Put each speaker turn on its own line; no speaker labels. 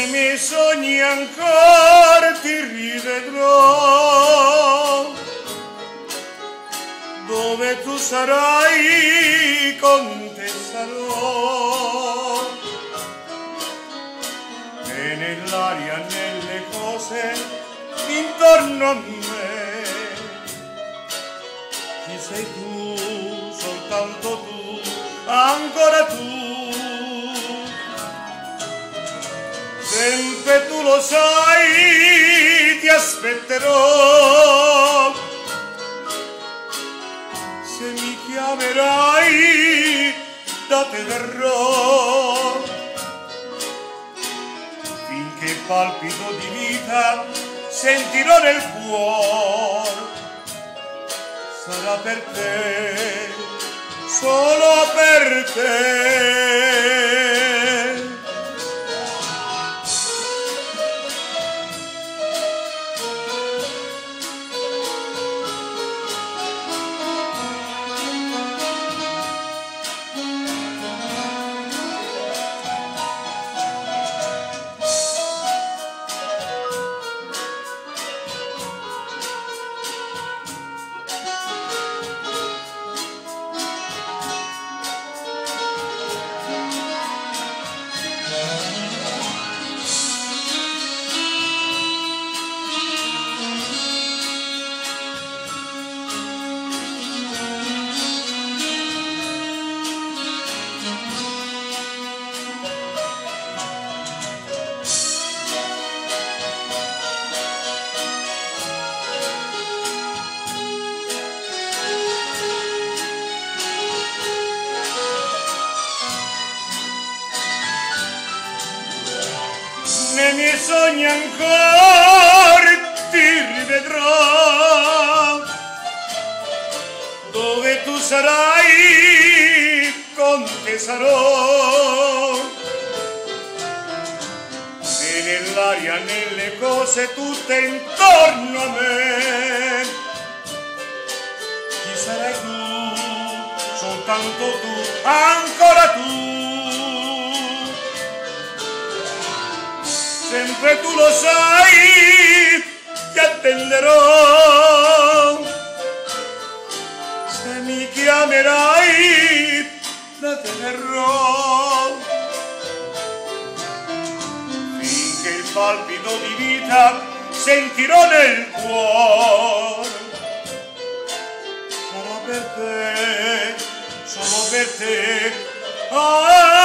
nei miei sogni ancora ti rivedrò, dove tu sarai con te sarò, e nell'aria, nelle cose intorno a me, chi sei tu, soltanto tu, ancora tu. Sempre tu lo sai, ti aspetterò, se mi chiamerai da te verrò, finché il palpito di vita sentirò nel cuore, sarà per te, solo per te. Nei miei sogni ancora ti rivedrò, dove tu sarai con te sarò, e nell'aria, nelle cose tutte intorno a me, chi sarai tu, soltanto tu, ancora tu. Sempre tu lo sai, ti attenderò, se mi chiamerai da te verrò, finché il palpito di vita sentirò nel cuore, sarà per te, solo per te.